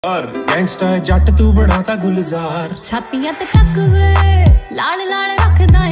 और गैंगस्टर जट तू बनाता गुलजार छातियां ते तक वे लाल लाल रखदा